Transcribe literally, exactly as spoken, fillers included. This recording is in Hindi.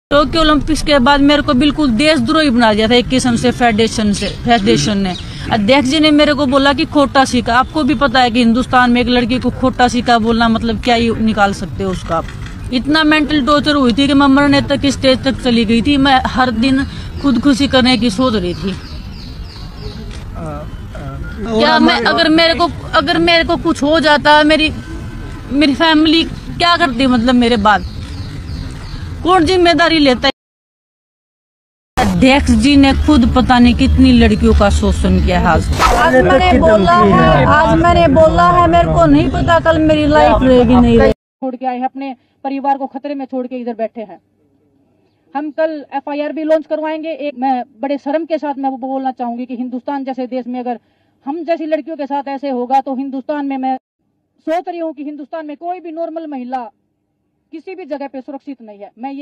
टोक्यो ओलंपिक्स के बाद मेरे को बिल्कुल देशद्रोही बना दिया था एक किस्म से फेडरेशन से फेडरेशन ने। अध्यक्ष जी ने मेरे को बोला कि खोटा सिक्का। आपको भी पता है कि हिंदुस्तान में एक लड़की को खोटा सिक्का बोलना मतलब क्या ही निकाल सकते हो उसका आप। इतना मेंटल टॉर्चर हुई थी कि मैं मरने तक की स्टेज तक चली गई थी। मैं हर दिन खुदकुशी करने की सोच रही थी। क्या मैं अगर मेरे को अगर मेरे को कुछ हो जाता, मेरी मेरी फैमिली क्या करती, मतलब मेरे बाद कौन जिम्मेदारी लेता है। अध्यक्ष जी ने खुद पता नहीं कितनी लड़कियों का शोषण किया है। आज मैंने बोला है आज मैंने बोला है मेरे को नहीं पता कल मेरी लाइफ रहेगी नहीं रहेगी। छोड़ के आए हैं, अपने परिवार को खतरे में छोड़ के इधर बैठे हैं। हम कल एफ आई आर भी लॉन्च करवाएंगे। एक मैं बड़े शर्म के साथ मैं वो बोलना चाहूंगी कि हिंदुस्तान जैसे देश में अगर हम जैसी लड़कियों के साथ ऐसे होगा तो हिंदुस्तान में, मैं सोच रही हूँ कि हिंदुस्तान में कोई भी नॉर्मल महिला किसी भी जगह पे सुरक्षित नहीं है। मैं